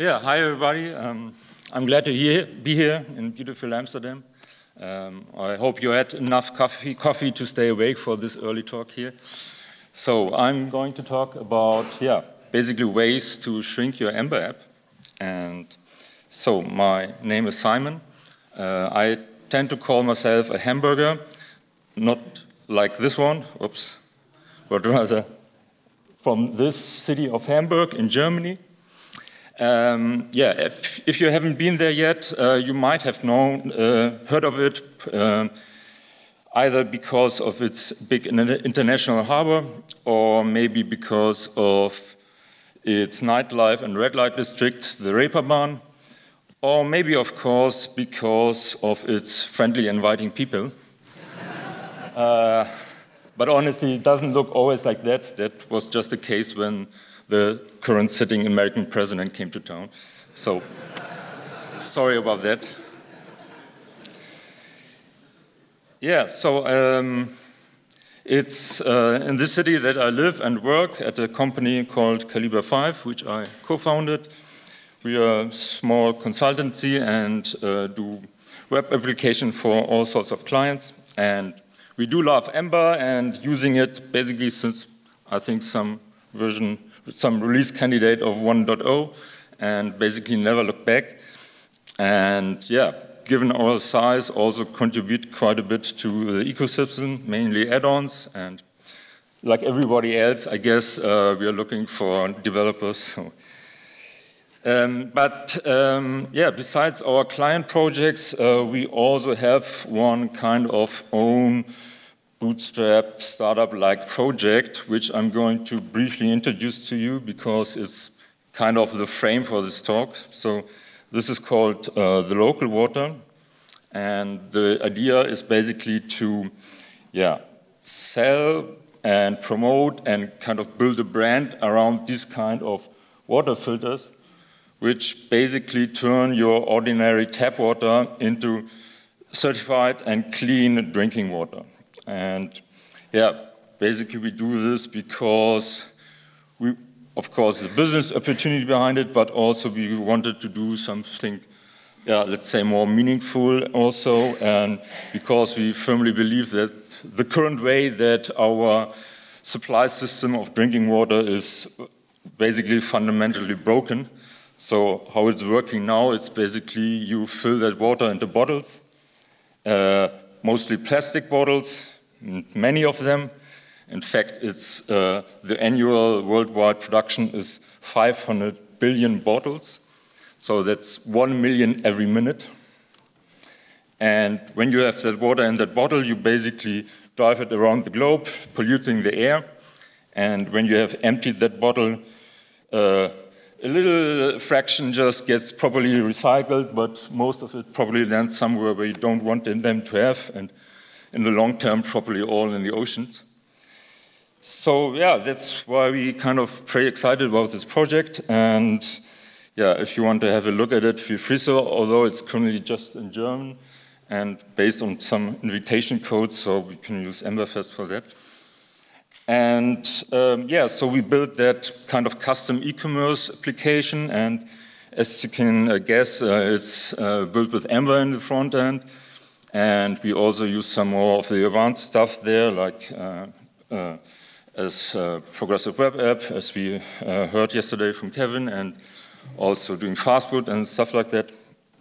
Yeah, hi everybody. I'm glad to be here in beautiful Amsterdam. I hope you had enough coffee to stay awake for this early talk here. So I'm going to talk about, basically ways to shrink your Ember app. And so my name is Simon. I tend to call myself a hamburger, not like this one, oops, but rather from this city of Hamburg in Germany. If you haven't been there yet, you might have heard of it, either because of its big international harbor, or maybe because of its nightlife and red light district, the Reeperbahn, or maybe, of course, because of its friendly, inviting people. But honestly, it doesn't look always like that. That was just the case when the current sitting American president came to town. So, sorry about that. Yeah, so it's in this city that I live and work at a company called Caliber 5, which I co-founded. We are a small consultancy and do web application for all sorts of clients. And we do love Ember and using it basically since I think some release candidate of 1.0 and basically never look back. And yeah, given our size, also contribute quite a bit to the ecosystem, mainly add-ons. And like everybody else, I guess we are looking for developers. So. Besides our client projects, we also have one kind of own bootstrapped startup-like project, which I'm going to briefly introduce to you because it's kind of the frame for this talk. So this is called the Local Water. And the idea is basically to sell and promote and kind of build a brand around these kind of water filters, which basically turn your ordinary tap water into certified and clean drinking water. And basically we do this because of course, the business opportunity behind it, but also we wanted to do something, let's say more meaningful also, and because we firmly believe that the current way that our supply system of drinking water is basically fundamentally broken. So how it's working now, it's basically you fill that water into bottles, mostly plastic bottles, many of them. In fact, it's the annual worldwide production is 500 billion bottles. So that's 1 million every minute. And when you have that water in that bottle, you basically drive it around the globe, polluting the air. And when you have emptied that bottle, a little fraction just gets properly recycled, but most of it probably lands somewhere where you don't want them to have, and in the long term, probably all in the oceans. So that's why we kind of pretty excited about this project. And if you want to have a look at it, feel free so, although it's currently just in German and based on some invitation codes, so we can use Emberfest for that. And so we built that kind of custom e-commerce application, and as you can guess, it's built with Ember in the front end, and we also use some more of the advanced stuff there, like as progressive web app, as we heard yesterday from Kevin, and also doing fastboot and stuff like that.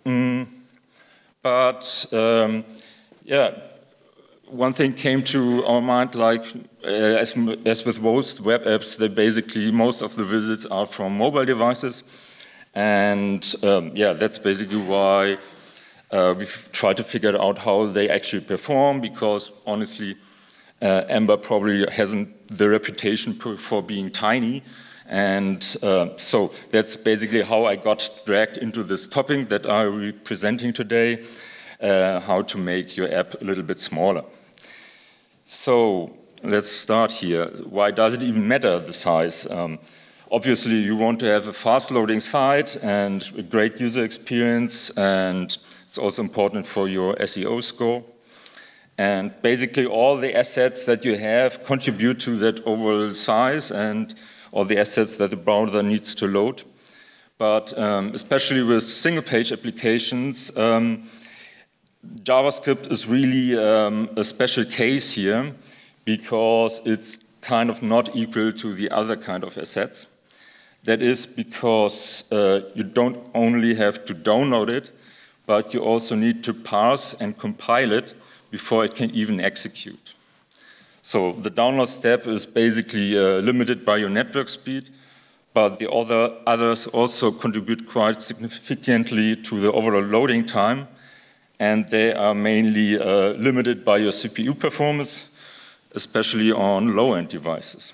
One thing came to our mind, like as with most web apps, most of the visits are from mobile devices. And that's basically why we've tried to figure out how they actually perform, because honestly, Ember probably hasn't the reputation for being tiny. And so that's basically how I got dragged into this topic that I will be presenting today, how to make your app a little bit smaller. So let's start here. Why does it even matter, the size? Obviously, you want to have a fast-loading site and a great user experience, and it's also important for your SEO score. And basically, all the assets that you have contribute to that overall size and all the assets that the browser needs to load. but especially with single-page applications, JavaScript is really a special case here because it's kind of not equal to the other kind of assets. That is because you don't only have to download it, but you also need to parse and compile it before it can even execute. So the download step is basically limited by your network speed, but the others also contribute quite significantly to the overall loading time, and they are mainly limited by your CPU performance, especially on low-end devices.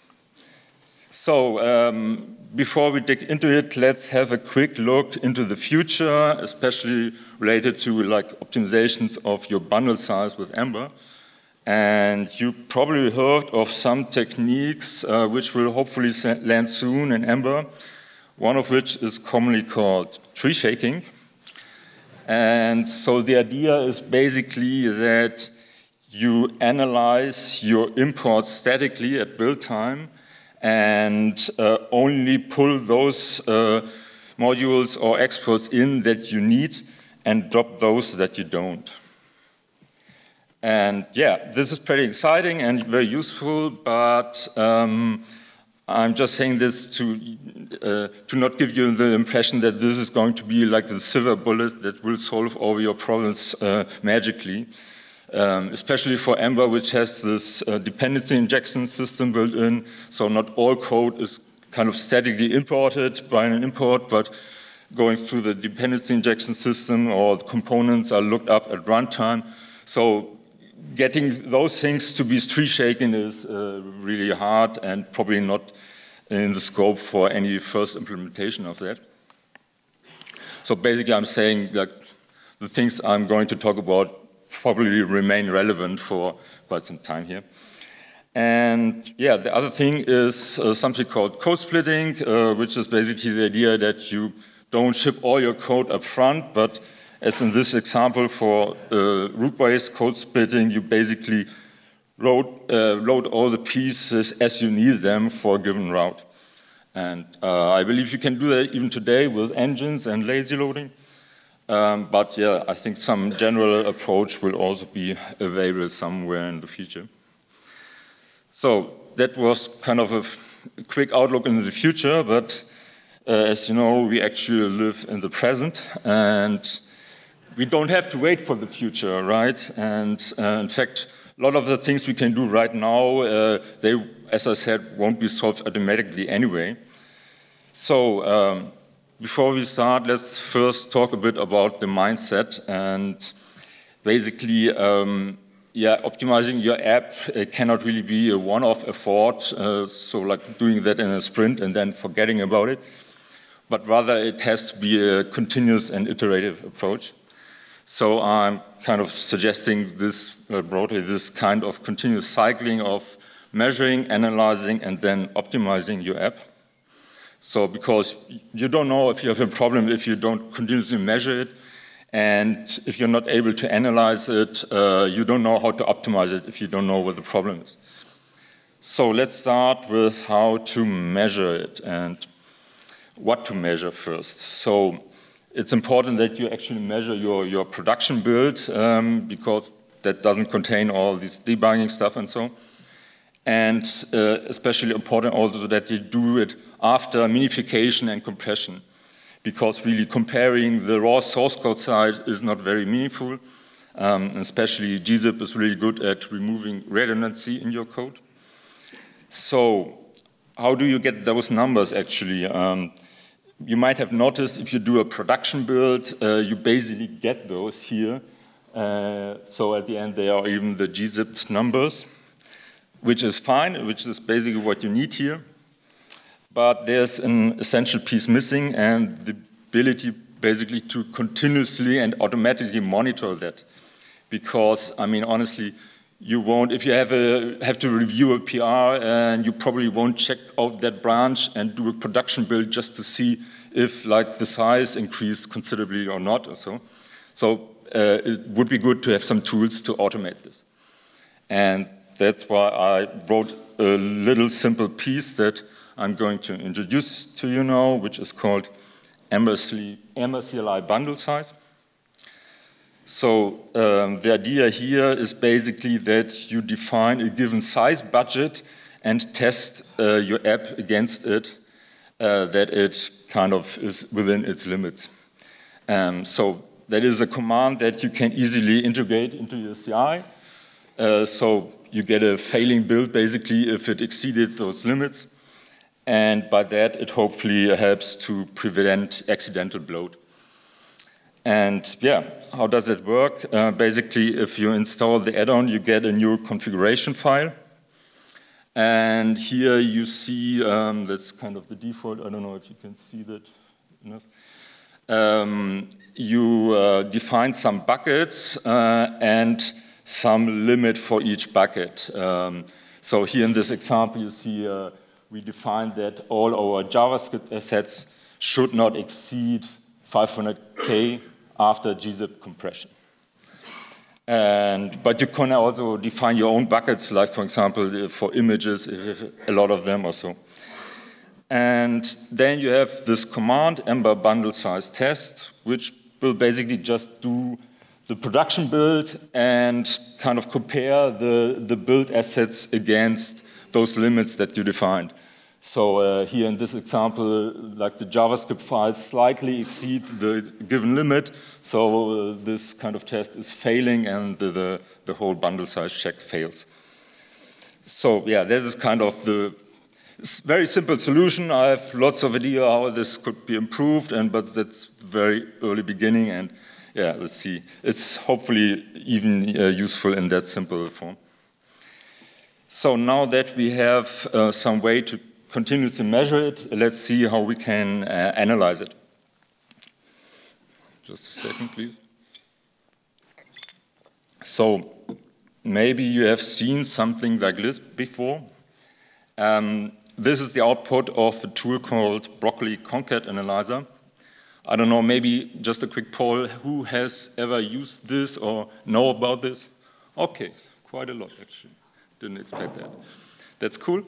So before we dig into it, let's have a quick look into the future, especially related to like optimizations of your bundle size with Ember. And you probably heard of some techniques which will hopefully land soon in Ember, one of which is commonly called tree shaking. And so the idea is basically that you analyze your imports statically at build time and only pull those modules or exports in that you need and drop those that you don't. And yeah, this is pretty exciting and very useful, but I'm just saying this to not give you the impression that this is going to be like the silver bullet that will solve all your problems magically. Especially for Ember, which has this dependency injection system built in, so not all code is kind of statically imported by an import, but going through the dependency injection system, or the components are looked up at runtime. So getting those things to be tree shaken is really hard and probably not in the scope for any first implementation of that. So basically I'm saying that the things I'm going to talk about probably remain relevant for quite some time here. And yeah, the other thing is something called code splitting, which is basically the idea that you don't ship all your code up front, but as in this example for route-based code splitting, you basically load all the pieces as you need them for a given route. And I believe you can do that even today with engines and lazy loading. But yeah, I think some general approach will also be available somewhere in the future. So that was kind of a quick outlook into the future, but as you know, we actually live in the present, and we don't have to wait for the future, right? And in fact, a lot of the things we can do right now, they, as I said, won't be solved automatically anyway. So before we start, let's first talk a bit about the mindset, and basically, yeah, optimizing your app cannot really be a one-off effort, so like doing that in a sprint and then forgetting about it, but rather it has to be a continuous and iterative approach. So I'm kind of suggesting this broadly, this kind of continuous cycling of measuring, analyzing, and then optimizing your app. So because you don't know if you have a problem if you don't continuously measure it, and if you're not able to analyze it, you don't know how to optimize it if you don't know what the problem is. So let's start with how to measure it and what to measure first. So it's important that you actually measure your production build because that doesn't contain all this debugging stuff and so on. And especially important also that you do it after minification and compression, because really comparing the raw source code side is not very meaningful. Especially gzip is really good at removing redundancy in your code. So how do you get those numbers actually? You might have noticed if you do a production build, you basically get those here. So at the end they are even the gzip numbers, which is fine, which is basically what you need here. But there's an essential piece missing, and the ability basically to continuously and automatically monitor that. Because, I mean, honestly, you won't, if you have to review a PR, and you probably won't check out that branch and do a production build just to see if like the size increased considerably or not or so. So it would be good to have some tools to automate this. And that's why I wrote a little simple piece that I'm going to introduce to you now, which is called Ember CLI bundle size. So the idea here is basically that you define a given size budget and test your app against it, that it kind of is within its limits. So that is a command that you can easily integrate into your CI. So you get a failing build basically if it exceeded those limits. And by that, it hopefully helps to prevent accidental bloat. And yeah, how does it work? Basically, if you install the add-on, you get a new configuration file. And here you see, that's kind of the default. I don't know if you can see that enough. You define some buckets and some limit for each bucket. So here in this example, you see we defined that all our JavaScript assets should not exceed 500K after gzip compression. But you can also define your own buckets, like for example, for images, if a lot of them or so. And then you have this command, Ember bundle size test, which will basically just do the production build and kind of compare the build assets against those limits that you defined. So here in this example, like the JavaScript files slightly exceed the given limit, so this kind of test is failing and the whole bundle size check fails. So yeah, that is kind of the very simple solution. I have lots of idea how this could be improved, but that's very early beginning, and yeah, let's see. It's hopefully even useful in that simple form. So now that we have some way to continuously measure it, let's see how we can analyze it. Just a second, please. So maybe you have seen something like this before. This is the output of a tool called Broccoli Concat Analyzer. I don't know, maybe just a quick poll, who has ever used this or know about this? Okay, quite a lot actually. Didn't expect that. That's cool.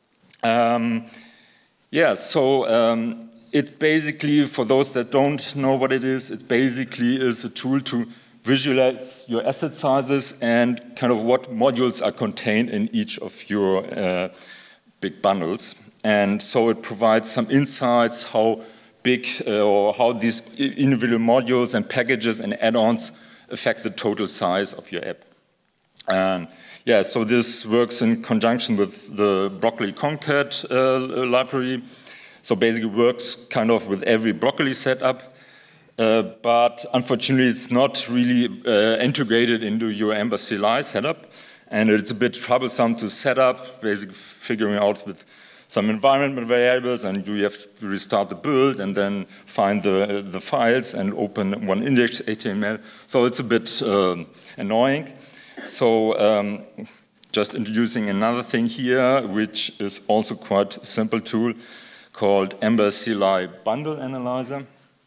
Yeah, so it basically, for those that don't know what it is basically is a tool to visualize your asset sizes and kind of what modules are contained in each of your big bundles. And so it provides some insights how big or how these individual modules and packages and add-ons affect the total size of your app. And yeah, so this works in conjunction with the Broccoli Concat library. So basically works kind of with every Broccoli setup, but unfortunately it's not really integrated into your Ember CLI setup, and it's a bit troublesome to set up, basically figuring out with some environment variables, and you have to restart the build and then find the files and open one index.html. So it's a bit annoying. So just introducing another thing here, which is also quite a simple tool called Ember CLI Bundle Analyzer,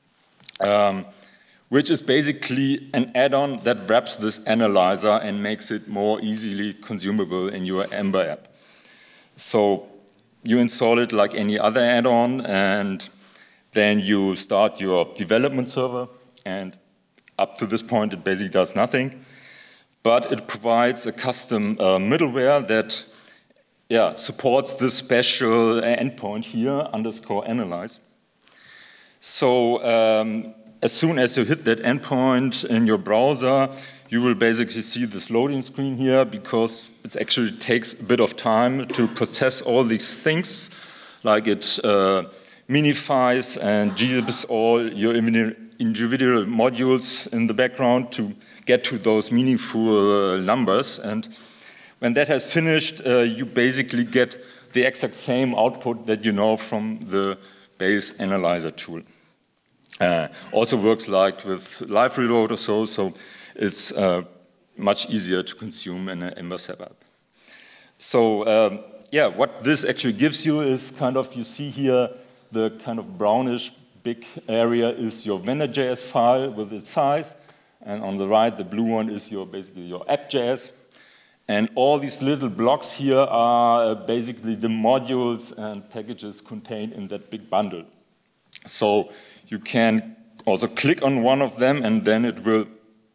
which is basically an add-on that wraps this analyzer and makes it more easily consumable in your Ember app. So you install it like any other add-on, and then you start your development server, and up to this point it basically does nothing. But it provides a custom middleware that supports this special endpoint here, _analyze. So as soon as you hit that endpoint in your browser, you will basically see this loading screen here, because it actually takes a bit of time to process all these things, like it minifies and gzips all your individual modules in the background to get to those meaningful numbers. And when that has finished, you basically get the exact same output that you know from the base analyzer tool. Also works like with live reload or so, so it's much easier to consume in an Ember setup. So yeah, what this actually gives you is kind of, you see here, the kind of brownish big area is your vendor.js file with its size. And on the right, the blue one is basically your app.js. And all these little blocks here are basically the modules and packages contained in that big bundle. So you can also click on one of them, and then it will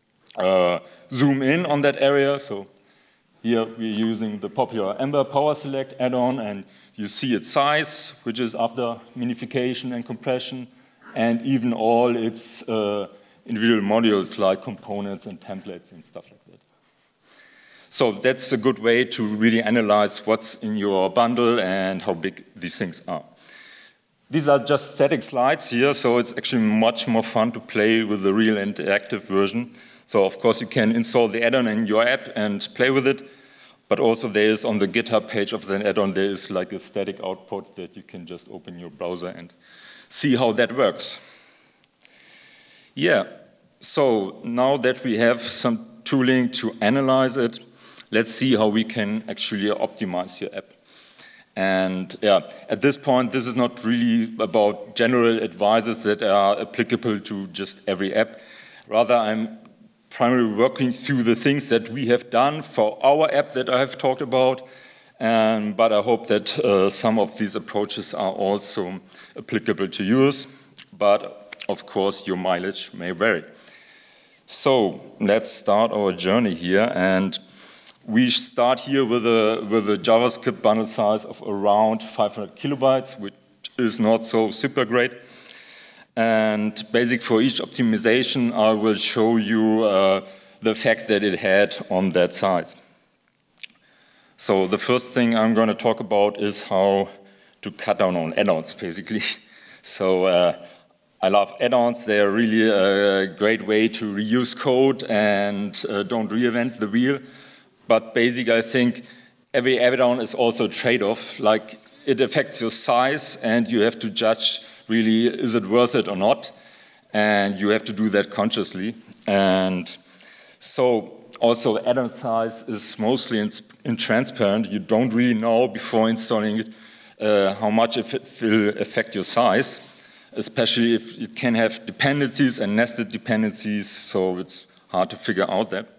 zoom in on that area. So here we're using the popular Ember Power Select add-on, and you see its size, which is after minification and compression, and even all its individual modules like components and templates and stuff like that. So that's a good way to really analyze what's in your bundle and how big these things are. These are just static slides here, so it's actually much more fun to play with the real interactive version. So of course you can install the add-on in your app and play with it, but also there is on the GitHub page of the add-on, there is like a static output that you can just open your browser and see how that works. Yeah, so now that we have some tooling to analyze it, let's see how we can actually optimize your app. And yeah, at this point, this is not really about general advices that are applicable to just every app. Rather, I'm primarily working through the things that we have done for our app that I have talked about. But I hope that some of these approaches are also applicable to yours. But of course, your mileage may vary. So let's start our journey here. And we start here with a JavaScript bundle size of around 500 kilobytes, which is not so super great. And basic for each optimization, I will show you the effect that it had on that size. So the first thing I'm going to talk about is how to cut down on add-ons, basically. So I love add-ons. They're really a great way to reuse code and don't reinvent the wheel. But basically, I think every add-on is also a trade-off. Like, it affects your size, and you have to judge, really, is it worth it or not? And you have to do that consciously. And so also, add-on size is mostly intransparent. You don't really know before installing it how much it will affect your size, especially if it can have dependencies and nested dependencies, so it's hard to figure out that.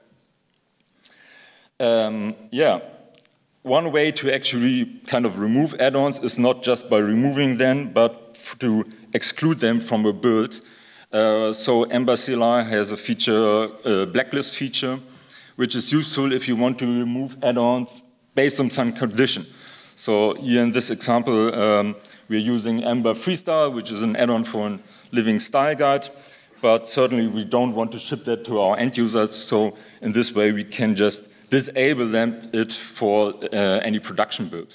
Yeah, one way to actually kind of remove add-ons is not just by removing them, but to exclude them from a build. So Ember CLI has a feature, a blacklist feature, which is useful if you want to remove add-ons based on some condition. So here in this example, we're using Ember Freestyle, which is an add-on for a living style guide, but certainly we don't want to ship that to our end users. So in this way, we can just disable it for any production build.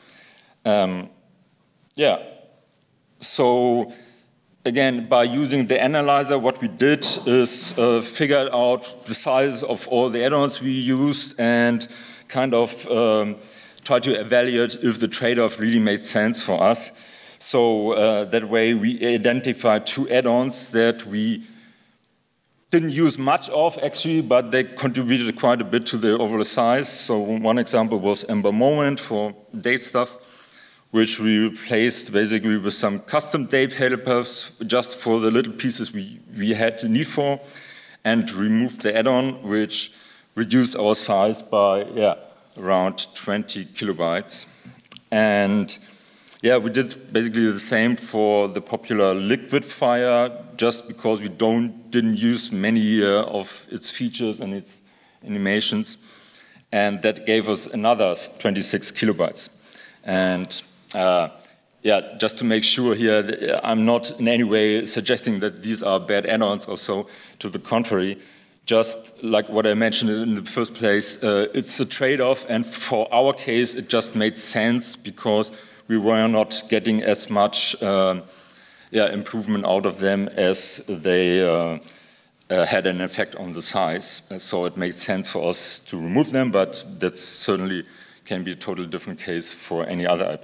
Yeah, so again, by using the analyzer, what we did is figure out the size of all the add-ons we used and kind of try to evaluate if the trade-off really made sense for us. So that way we identified 2 add-ons that we didn't use much of, actually, but they contributed quite a bit to the overall size. So one example was Ember Moment for date stuff, which we replaced basically with some custom date helpers just for the little pieces we had the need for, and removed the add-on, which reduced our size by around 20 kilobytes. And yeah, we did basically the same for the popular Liquidfire, just because we didn't use many of its features and its animations. And that gave us another 26 kilobytes. And yeah, just to make sure here, I'm not in any way suggesting that these are bad add-ons or so. To the contrary, just like what I mentioned in the first place, it's a trade-off. And for our case, it just made sense because we were not getting as much improvement out of them as they had an effect on the size. So it made sense for us to remove them, but that certainly can be a totally different case for any other app.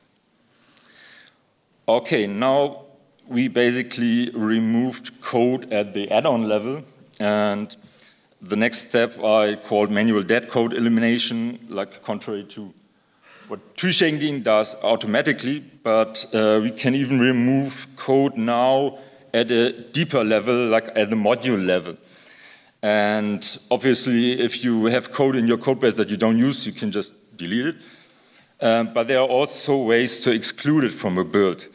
Okay, now we basically removed code at the add-on level, and the next step I called manual dead code elimination, like contrary to what tree shaking does automatically, but we can even remove code now at a deeper level, like at the module level. And obviously, if you have code in your code base that you don't use, you can just delete it. But there are also ways to exclude it from a build.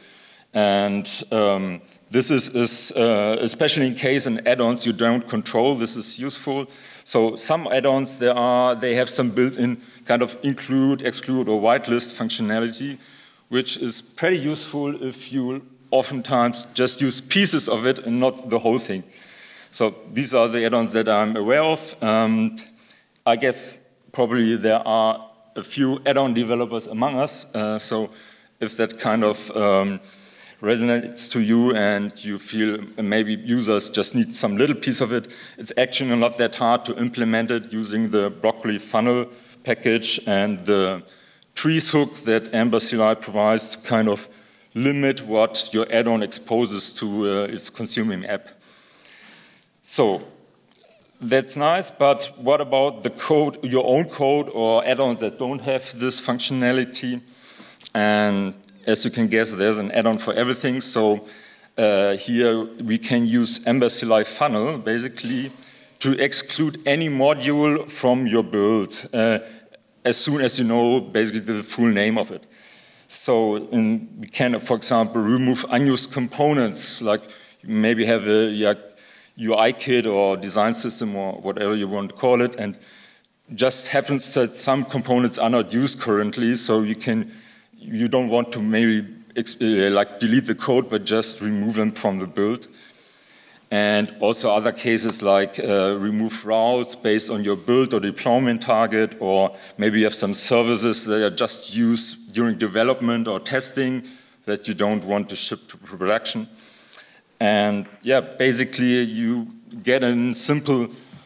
And this is especially in case in add-ons you don't control, this is useful. So some add-ons, they have some built-in kind of include, exclude, or whitelist functionality, which is pretty useful if you oftentimes just use pieces of it and not the whole thing. So these are the add-ons that I'm aware of. I guess probably there are a few add-on developers among us. So if that kind of resonates to you and you feel maybe users just need some little piece of it, it's actually not that hard to implement it using the Broccoli funnel package and the trees hook that Amber CLI provides to kind of limit what your add-on exposes to its consuming app. So that's nice, but what about the code, your own code or add-ons that don't have this functionality? And as you can guess, there's an add-on for everything. So here we can use Amber CLI funnel basically to exclude any module from your build as soon as you know basically the full name of it. So we can, for example, remove unused components, like you maybe have a UI kit or design system or whatever you want to call it, and just happens that some components are not used currently, so you don't want to maybe like delete the code, but just remove them from the build. And also other cases like remove routes based on your build or deployment target, or maybe you have some services that are just used during development or testing that you don't want to ship to production. And yeah, basically you get a simple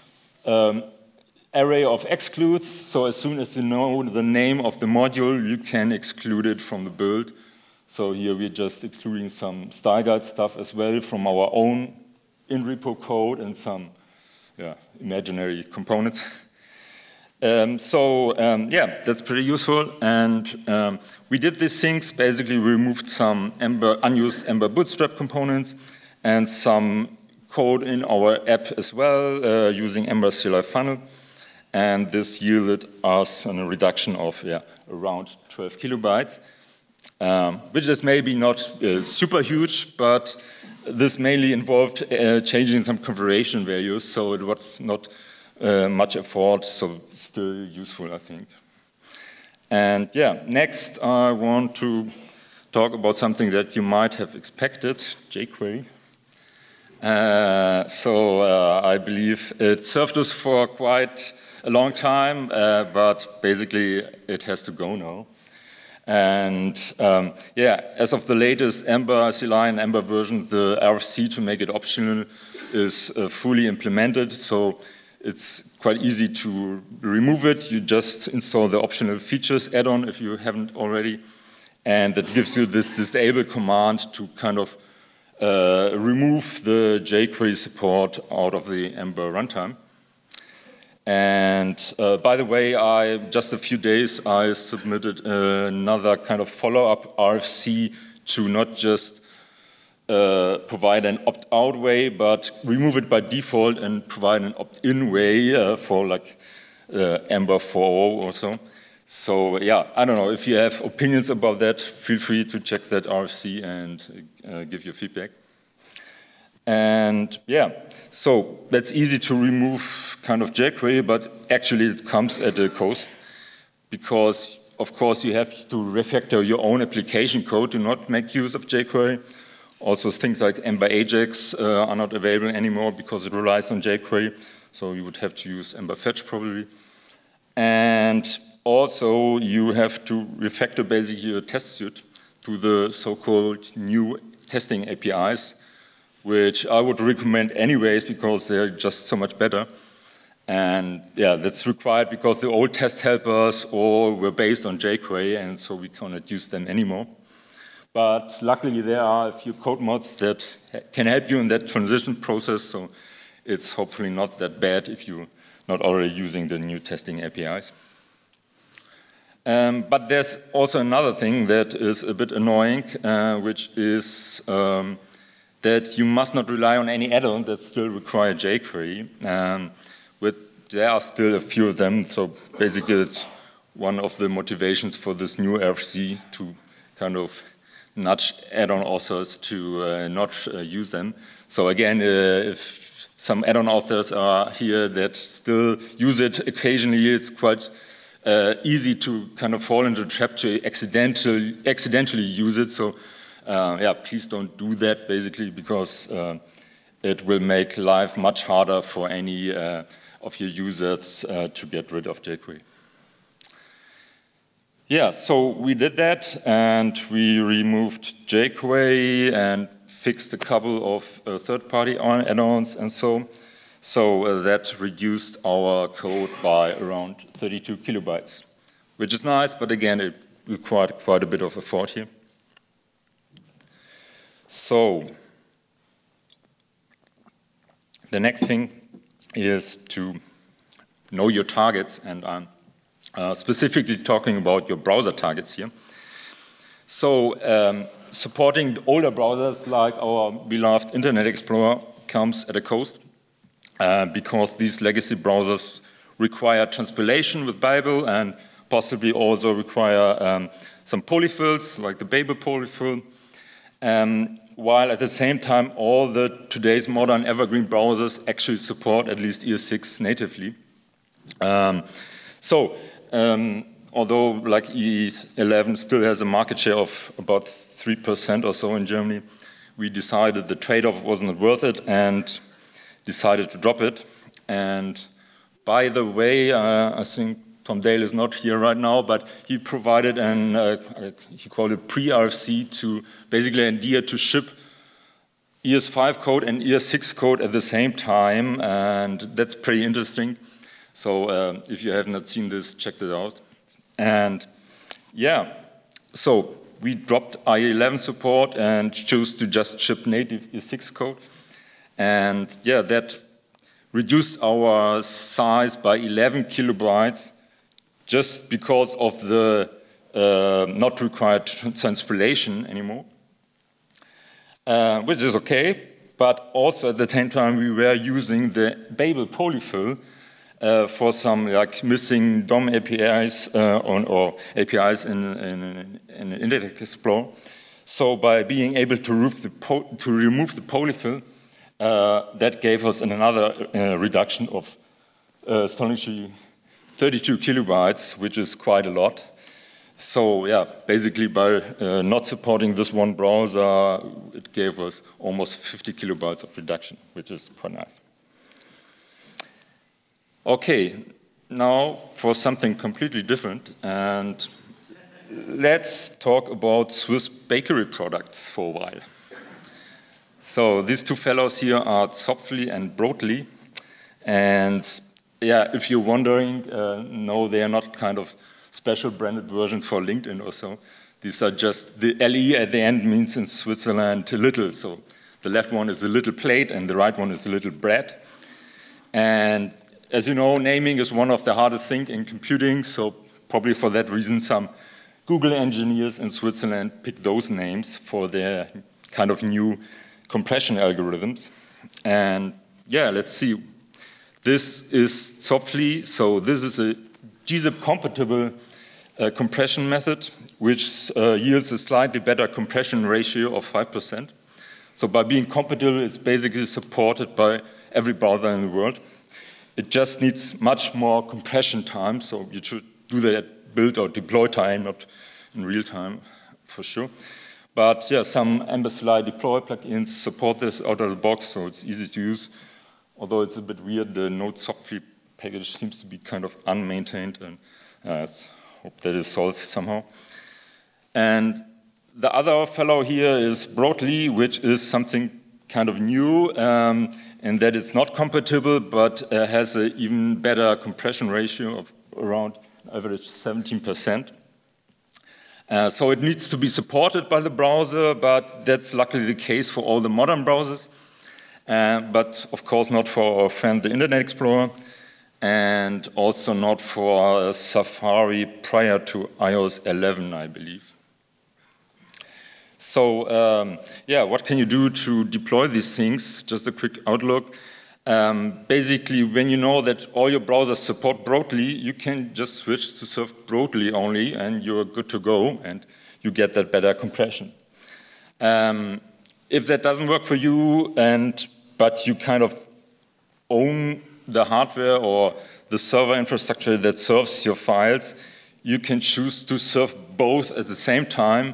array of excludes. So as soon as you know the name of the module, you can exclude it from the build. So here we're just excluding some style guide stuff as well from our own in-repo code and some imaginary components. Yeah, that's pretty useful. And we did these things, basically removed some unused Ember Bootstrap components and some code in our app as well using Ember CLI funnel. And this yielded us a reduction of around 12 kilobytes, which is maybe not super huge, but this mainly involved changing some configuration values, so it was not much effort, so still useful, I think. And yeah, next I want to talk about something that you might have expected, jQuery. I believe it served us for quite a long time, but basically it has to go now. And as of the latest Ember CLI and Ember version, the RFC to make it optional is fully implemented. So it's quite easy to remove it. You just install the optional features add-on if you haven't already. And that gives you this disable command to kind of remove the jQuery support out of the Ember runtime. And by the way, just a few days, I submitted another kind of follow-up RFC to not just provide an opt-out way, but remove it by default and provide an opt-in way for like Ember 4.0 or so. So yeah, I don't know, if you have opinions about that, feel free to check that RFC and give your feedback. And yeah, so that's easy to remove kind of jQuery, but actually it comes at a cost because, of course, you have to refactor your own application code to not make use of jQuery. Also, things like Ember Ajax are not available anymore because it relies on jQuery, so you would have to use Ember Fetch probably. And also, you have to refactor basically your test suite to the so-called new testing APIs, which I would recommend anyways because they're just so much better. And yeah, that's required because the old test helpers all were based on jQuery, and so we cannot use them anymore. But luckily there are a few code mods that can help you in that transition process, so it's hopefully not that bad if you're not already using the new testing APIs. But there's also another thing that is a bit annoying, which is that you must not rely on any add-on that still require jQuery. There are still a few of them, so basically it's one of the motivations for this new RFC to kind of nudge add-on authors to not use them. So again, if some add-on authors are here that still use it occasionally, it's quite easy to kind of fall into the trap to accidentally use it. So yeah, please don't do that, basically, because it will make life much harder for any of your users to get rid of jQuery. Yeah, so we did that, and we removed jQuery and fixed a couple of third-party add-ons and so. So that reduced our code by around 32 kilobytes, which is nice, but again, it required quite a bit of effort here. So the next thing is to know your targets, and I'm specifically talking about your browser targets here. So supporting the older browsers like our beloved Internet Explorer comes at a cost, because these legacy browsers require transpilation with Babel and possibly also require some polyfills, like the Babel polyfill, while at the same time all the today's modern evergreen browsers actually support at least ES6 natively. Although like ES11 still has a market share of about 3% or so in Germany, we decided the trade-off wasn't worth it and decided to drop it. And by the way, I think Tom Dale is not here right now, but he provided he called it pre-RFC to basically an idea to ship ES5 code and ES6 code at the same time, and that's pretty interesting. So if you have not seen this, check it out. And yeah, so we dropped IE11 support and chose to just ship native ES6 code. And yeah, that reduced our size by 11 kilobytes just because of the not required transpilation anymore, which is okay. But also at the same time, we were using the Babel polyfill for some like missing DOM APIs or APIs in Internet Explorer. So by being able to remove the polyfill, that gave us another reduction of astonishingly 32 kilobytes, which is quite a lot. So yeah, basically by not supporting this one browser, it gave us almost 50 kilobytes of reduction, which is quite nice. Okay, now for something completely different, and let's talk about Swiss bakery products for a while. So these two fellows here are Zopfli and Broadly, and yeah, if you're wondering, no, they are not kind of special branded versions for LinkedIn or so. These are just, the LE at the end means in Switzerland little, so the left one is a little plate and the right one is a little bread. And as you know, naming is one of the hardest things in computing, so probably for that reason some Google engineers in Switzerland picked those names for their kind of new compression algorithms. And yeah, let's see. This is Zopfli, so this is a gzip-compatible compression method, which yields a slightly better compression ratio of 5%. So by being compatible, it's basically supported by every browser in the world. It just needs much more compression time, so you should do that at build or deploy time, not in real time, for sure. But yeah, some MBSLI deploy plugins support this out of the box, so it's easy to use. Although it's a bit weird, the Node Zopfli package seems to be kind of unmaintained, and I hope that is solved somehow. And the other fellow here is Broadly, which is something kind of new, in that it's not compatible, but has an even better compression ratio of around average 17%. So it needs to be supported by the browser, but that's luckily the case for all the modern browsers. But of course not for our friend the Internet Explorer, and also not for Safari prior to iOS 11, I believe. So yeah, what can you do to deploy these things? Just a quick outlook. Basically, when you know that all your browsers support Broadly, you can just switch to serve Broadly only, and you're good to go, and you get that better compression. If that doesn't work for you, but you kind of own the hardware or the server infrastructure that serves your files, you can choose to serve both at the same time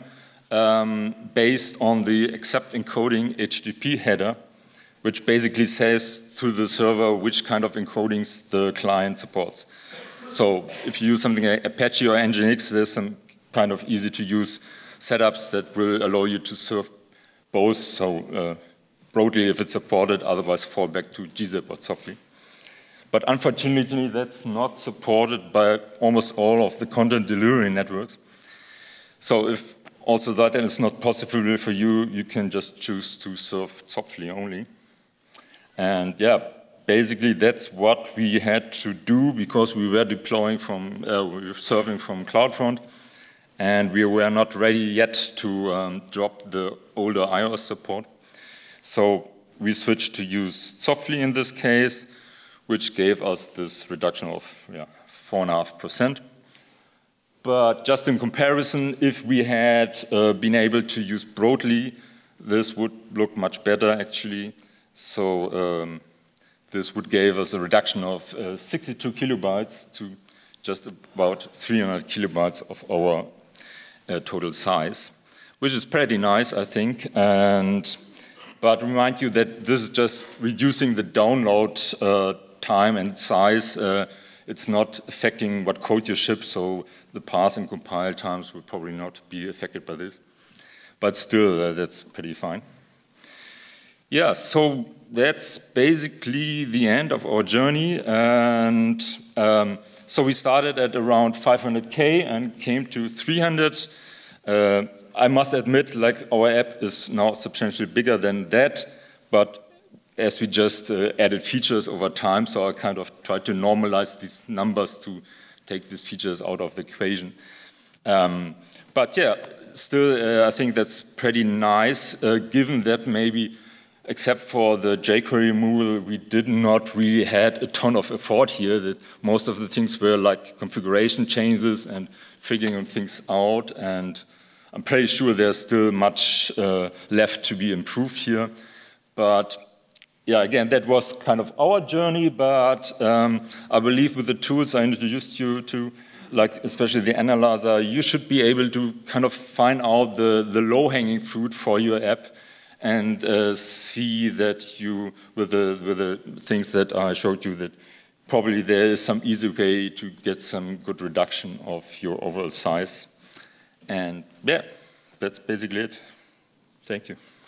based on the accept encoding HTTP header, which basically says to the server which kind of encodings the client supports. So if you use something like Apache or Nginx, there's some kind of easy to use setups that will allow you to serve both. So broadly if it's supported, otherwise fall back to gzip or Softly. But unfortunately, that's not supported by almost all of the content delivery networks. So if also that is not possible for you, you can just choose to serve Softly only. And yeah, basically that's what we had to do because we were deploying from, we were serving from CloudFront, and we were not ready yet to drop the older iOS support. So we switched to use Softly in this case, which gave us this reduction of 4.5%. But just in comparison, if we had been able to use Broadly, this would look much better actually. So this would give us a reduction of 62 kilobytes to just about 300 kilobytes of our total size, which is pretty nice, I think. But remind you that this is just reducing the download time and size. It's not affecting what code you ship, so the parse and compile times will probably not be affected by this. But still, that's pretty fine. Yeah, so that's basically the end of our journey. And so we started at around 500K and came to 300. I must admit, like our app is now substantially bigger than that, but as we just added features over time, so I kind of tried to normalize these numbers to take these features out of the equation. But yeah, still I think that's pretty nice, given that maybe except for the jQuery removal, we did not really had a ton of effort here. That most of the things were like configuration changes and figuring things out, and I'm pretty sure there's still much left to be improved here. But yeah, again, that was kind of our journey, but I believe with the tools I introduced you to, like especially the analyzer, you should be able to kind of find out the low-hanging fruit for your app and see that you, with the things that I showed you, that probably there is some easy way to get some good reduction of your overall size. And yeah, that's basically it. Thank you.